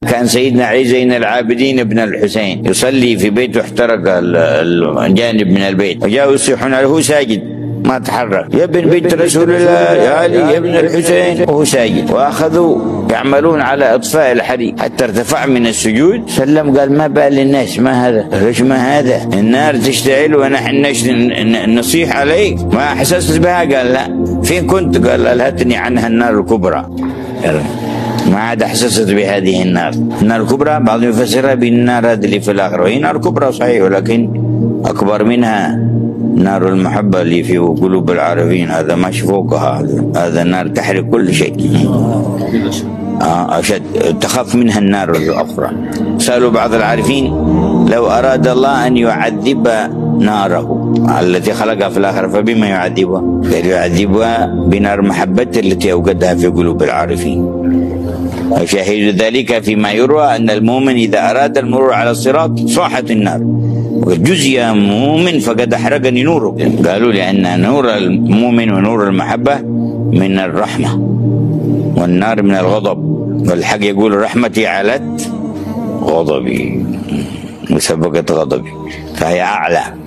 كان سيدنا علي زين العابدين بن الحسين يصلي في بيته، احترق الجانب من البيت، وجاءوا يصيحون عليه، هو ساجد ما تحرك، يا ابن بنت رسول الله يا علي يا ابن الحسين، وهو ساجد. واخذوا يعملون على اطفاء الحريق حتى ارتفع من السجود، سلم قال ما بال الناس، ما هذا؟ ليش ما هذا؟ النار تشتعل ونحن نصيح عليك، ما احسست بها؟ قال لا. فين كنت؟ قال الهتني عنها النار الكبرى، ما عاد احسست بهذه النار. النار الكبرى بعضهم يفسرها بالنار هذه اللي في الاخره، وهي نار كبرى صحيح، ولكن اكبر منها نار المحبه اللي في قلوب العارفين، هذا مش فوقها، هذا النار تحرق كل شيء. اشد تخاف منها النار الاخرى. سالوا بعض العارفين لو اراد الله ان يعذب ناره التي خلقها في الآخرة فبما يعذبها؟ قال يعذبها بنار محبته التي أوقدها في قلوب العارفين. وشاهد ذلك فيما يروى أن المؤمن إذا أراد المرور على الصراط صاحت النار، جز يا مؤمن فقد أحرقني نوره. قالوا لأن نور المؤمن ونور المحبة من الرحمة، والنار من الغضب، والحق يقول رحمتي علت غضبي وسبقت غضبي، فهي أعلى.